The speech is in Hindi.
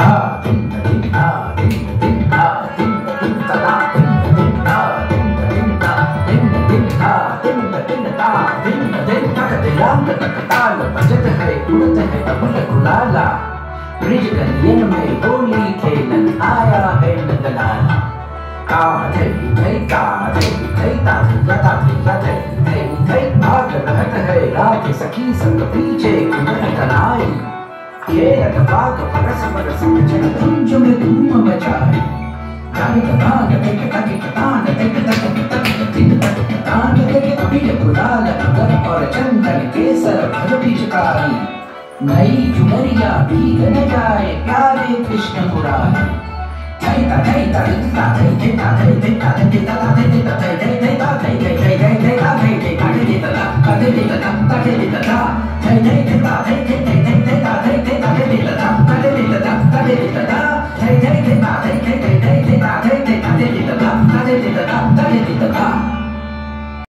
ब्रिज गलियन में होली खेलन आया है नंदलाला। का धई धई का धई धई ता ता धई धई भाग रहत है रात सखी संग पीछे कुमन तनाई। खेलत बाग परस परस जन कुंज में धूम मचाई। गाने का गान देख तक तान देख तक तक दिन तक तान देख अभी गुलाल अगर और चंदन केसर भर पिचकारी। नई चुनरिया भीग न जाए प्यारे कृष्ण मुरारी। धई ता धई ता ता धई ता धई धई ता धई ता धई ता धई धई ता धई धई धई धई धई ता धई धई ता धई ता धई ता धई ता धई धई ता धई धई धई धई ता धई धई ता धई ता धई ता धई ता धई ता धई धई ता धई धई ता धई धई धई ता